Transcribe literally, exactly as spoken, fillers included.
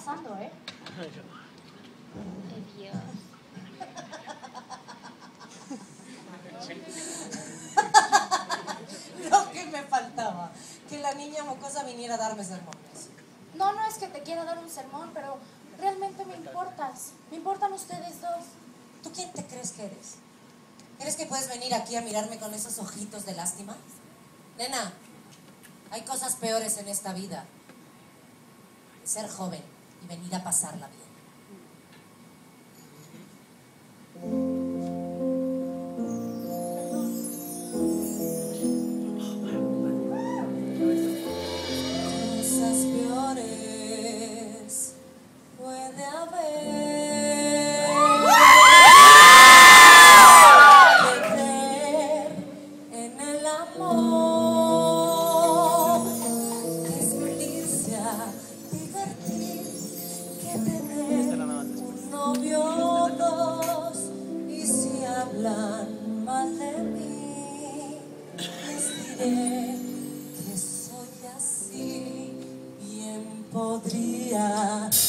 pasando, ¿eh? Ay, Dios. Lo que me faltaba, que la niña mocosa viniera a darme sermones. No, no es que te quiera dar un sermón, pero realmente me importas. Me importan ustedes dos. ¿Tú quién te crees que eres? ¿Crees que puedes venir aquí a mirarme con esos ojitos de lástima? Nena, hay cosas peores en esta vida. Ser joven y venir a pasarla bien. Cosas peores puede haber que creer en el amor, que es irse a divertir, que tener un novio o dos, y si hablan mal de mí, les diré que soy así, bien podría